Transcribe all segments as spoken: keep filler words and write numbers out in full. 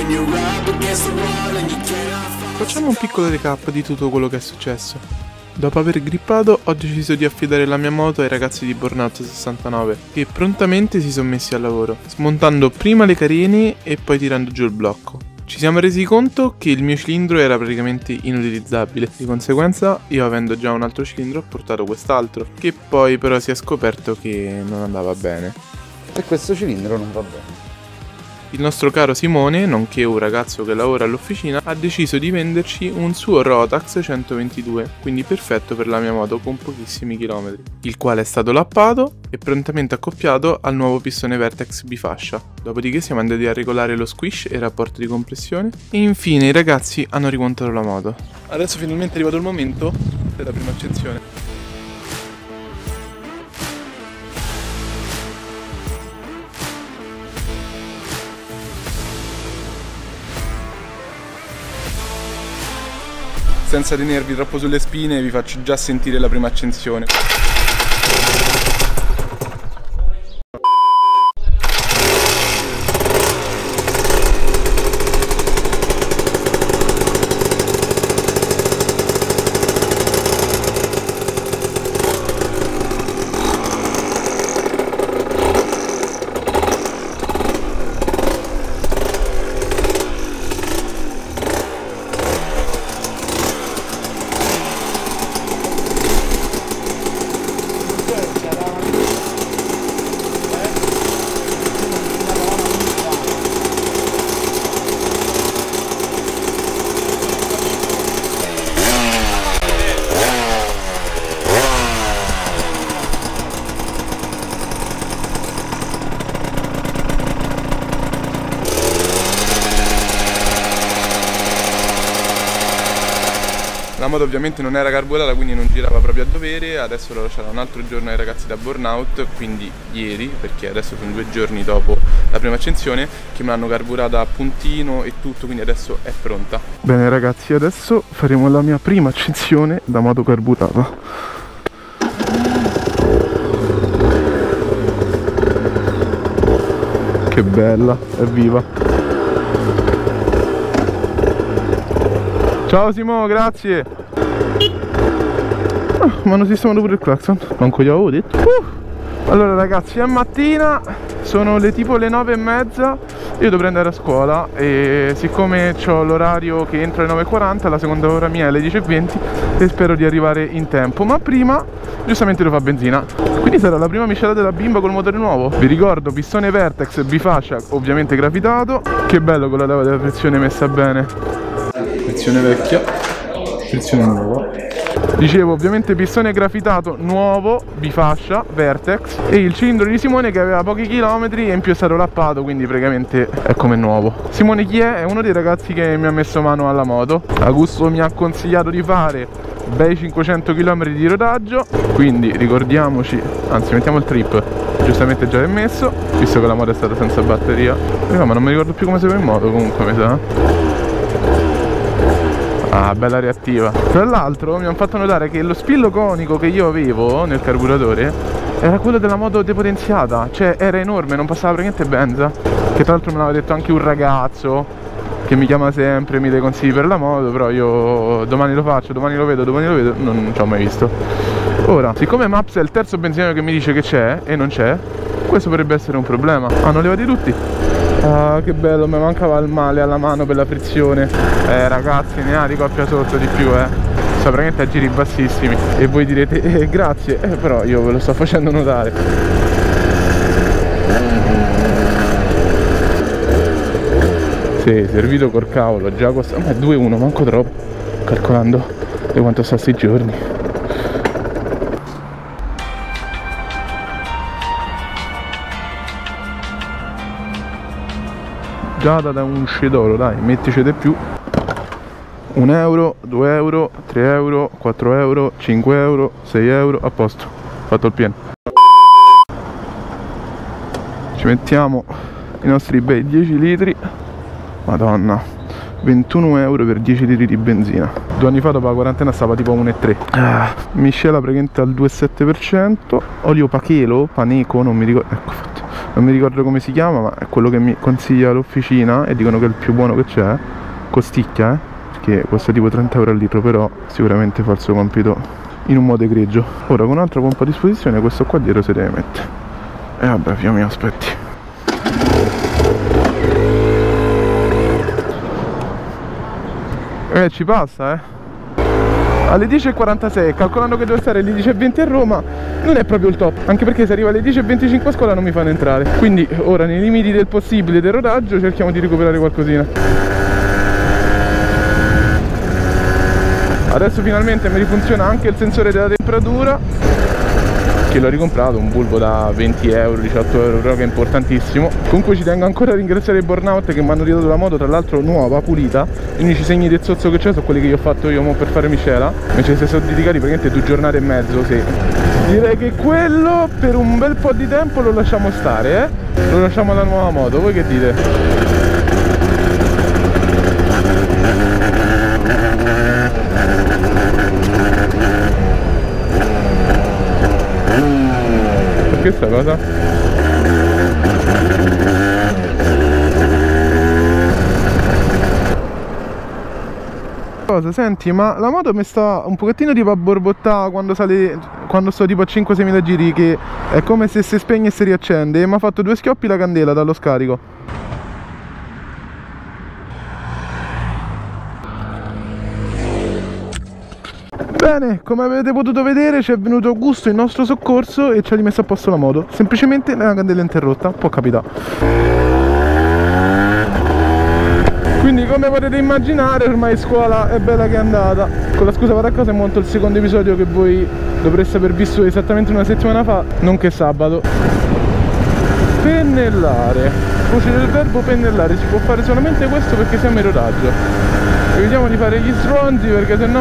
Facciamo un piccolo recap di tutto quello che è successo. Dopo aver grippato ho deciso di affidare la mia moto ai ragazzi di Burnout sessantanove, che prontamente si sono messi al lavoro, smontando prima le carene e poi tirando giù il blocco. Ci siamo resi conto che il mio cilindro era praticamente inutilizzabile, di conseguenza io, avendo già un altro cilindro, ho portato quest'altro, che poi però si è scoperto che non andava bene. E questo cilindro non va bene. Il nostro caro Simone, nonché un ragazzo che lavora all'officina, ha deciso di venderci un suo Rotax centoventidue, quindi perfetto per la mia moto con pochissimi chilometri, il quale è stato lappato e prontamente accoppiato al nuovo pistone Vertex bifascia. Dopodiché siamo andati a regolare lo squish e il rapporto di compressione e infine i ragazzi hanno rimontato la moto. Adesso finalmente è arrivato il momento della prima accensione. Senza tenervi troppo sulle spine vi faccio già sentire la prima accensione. La moto ovviamente non era carburata, quindi non girava proprio a dovere. Adesso l'ho lasciata un altro giorno ai ragazzi da Burnout, quindi ieri, perché adesso sono due giorni dopo la prima accensione, che me l'hanno carburata a puntino e tutto, quindi adesso è pronta. Bene ragazzi, adesso faremo la mia prima accensione da moto carburata. Che bella, è viva. Ciao Simo, grazie. Ah, mi hanno sistemato pure il clacson, manco gli avevo detto. uh. Allora ragazzi, è mattina, sono le tipo le nove e mezza. Io dovrei andare a scuola e siccome ho l'orario che entro alle nove e quaranta, la seconda ora mia è alle dieci e venti e spero di arrivare in tempo. Ma prima giustamente devo fare benzina, quindi sarà la prima miscela della bimba col motore nuovo. Vi ricordo, pistone Vertex bifascia, ovviamente grafitato. Che bello con la leva della frizione messa bene. Frizione vecchia, frizione nuova. Dicevo, ovviamente pistone grafitato nuovo, bifascia, Vertex. E il cilindro di Simone che aveva pochi chilometri e in più è stato lappato, quindi praticamente è come nuovo. Simone chi è? È uno dei ragazzi che mi ha messo mano alla moto. Augusto mi ha consigliato di fare bei cinquecento chilometri di rodaggio, quindi ricordiamoci, anzi mettiamo il trip, giustamente già è messo, visto che la moto è stata senza batteria. Ma non mi ricordo più come si va in moto, comunque mi sa. Ah, bella reattiva. Tra l'altro mi hanno fatto notare che lo spillo conico che io avevo nel carburatore era quello della moto depotenziata, cioè era enorme, non passava praticamente benza. Che tra l'altro me l'aveva detto anche un ragazzo che mi chiama sempre, mi dà consigli per la moto, però io domani lo faccio, domani lo vedo, domani lo vedo, non, non ci ho mai visto. Ora, siccome Maps è il terzo benzinaio che mi dice che c'è e non c'è, questo potrebbe essere un problema. Hanno levati tutti. Ah, che bello, mi mancava il male alla mano per la frizione. Eh ragazzi, ne ha di coppia sotto di più, eh. Sta praticamente a giri bassissimi. E voi direte, eh, grazie, eh, però io ve lo sto facendo notare. Sì, servito col cavolo, già costa. Ma è due uno, manco troppo, calcolando di quanto sta sti giorni. Già da un scedoro, dai, mettici di più. un euro, due euro, tre euro, quattro euro, cinque euro, sei euro, a posto, fatto il pieno. Ci mettiamo i nostri bei dieci litri. Madonna, ventuno euro per dieci litri di benzina. Due anni fa dopo la quarantena stava tipo a uno virgola tre. Ah, miscela praticamente al due virgola sette per cento. Olio Pachelo, Paneco, non mi ricordo, ecco fatto. non mi ricordo come si chiama, ma è quello che mi consiglia l'officina e dicono che è il più buono che c'è. Costicchia, eh, perché costa tipo trenta euro al litro, però sicuramente fa il suo compito in un modo egregio. Ora con un'altra pompa a disposizione questo qua dietro si deve mettere. E vabbè, fio mio, aspetti. Eh, ci passa, eh. Alle dieci e quarantasei, calcolando che deve stare alle dieci e venti a Roma, non è proprio il top. Anche perché se arriva alle dieci e venticinque a scuola non mi fanno entrare. Quindi ora, nei limiti del possibile del rodaggio, cerchiamo di recuperare qualcosina. Adesso finalmente mi rifunziona anche il sensore della temperatura, che l'ho ricomprato, un bulbo da venti euro, diciotto euro, però che è importantissimo. Comunque ci tengo ancora a ringraziare i Burnout che mi hanno ridato la moto, tra l'altro nuova, pulita. Gli unici segni del zozzo che c'è sono quelli che io ho fatto io mo per fare miscela, invece se sono dedicati praticamente due giornate e mezzo, sì. Direi che quello per un bel po' di tempo lo lasciamo stare, eh? Lo lasciamo alla nuova moto, voi che dite? Questa cosa? Cosa? Senti, ma la moto mi sta un pochettino tipo a borbottare quando sale, quando sto tipo a cinque sei mila giri, che è come se si spegne e si riaccende, e mi ha fatto due schioppi la candela dallo scarico. Bene, come avete potuto vedere ci è venuto a gusto il nostro soccorso e ci ha rimesso a posto la moto. Semplicemente la candela interrotta, può capitare. Quindi come potete immaginare ormai scuola è bella che è andata. Con la scusa vado a casa e monto il secondo episodio che voi dovreste aver visto esattamente una settimana fa, nonché sabato. Pennellare. Voce del verbo pennellare, si può fare solamente questo perché siamo in rodaggio. Evitiamo di fare gli stronzi perché sennò...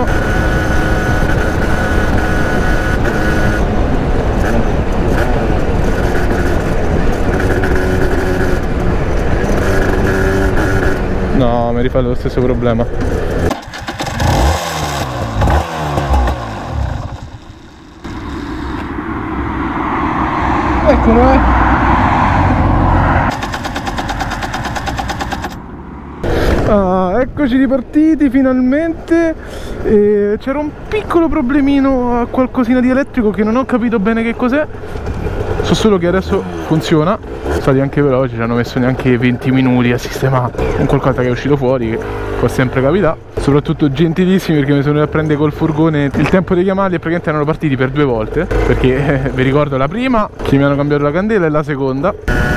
No, mi rifà lo stesso problema. Eccolo, eh! Ah, eccoci ripartiti finalmente. Eh, c'era un piccolo problemino a qualcosina di elettrico che non ho capito bene che cos'è. So solo che adesso funziona. Sono stati anche veloci, ci hanno messo neanche venti minuti a sistemare un qualcosa che è uscito fuori, che può sempre capitare. Soprattutto gentilissimi perché mi sono venuti a prendere col furgone il tempo di chiamarli e praticamente erano partiti per due volte. Perché eh, vi ricordo la prima che mi hanno cambiato la candela e la seconda